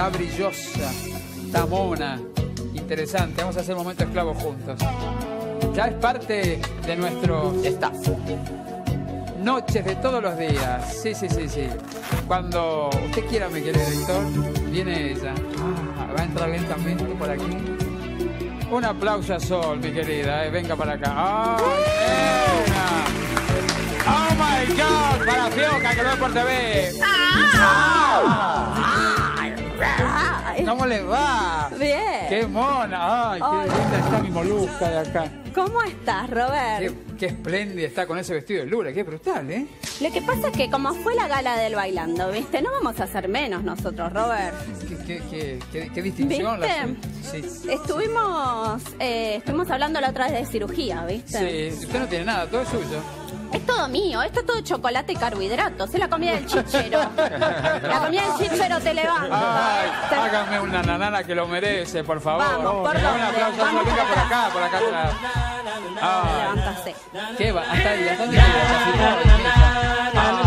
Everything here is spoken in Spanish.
está brillosa, está mona, interesante. Vamos a hacer un momento esclavo juntos. Ya es parte de nuestro staff. Noches de todos los días. Sí. Cuando usted quiera, mi querido director, viene ella. Va a entrar lentamente por aquí. Un aplauso a Sol, mi querida. Venga para acá. ¡Oh, my God! Para Fioca, que lo ve por TV. ¿Cómo le va? Bien. ¡Qué mona! ¡Ay, qué linda está mi molusca de acá! ¿Cómo estás, Robert? Qué espléndida está con ese vestido de Lula, qué brutal, ¿eh? Lo que pasa es que como fue la gala del bailando, ¿viste? No vamos a hacer menos nosotros, Robert. Qué distinción. ¿Viste? Sí. Estuvimos hablando la otra vez de cirugía, ¿viste? Sí, usted no tiene nada, todo es suyo. Es todo mío, esto es todo chocolate y carbohidratos, es la comida del chichero. La comida del chichero te levanta. Ay, hágame una nanana que lo merece, por favor. Vamos, por Un dónde, aplauso, vamos. venga por acá atrás. Levántase. ¿Qué va? Hasta ahí, ¿hasta dónde queda?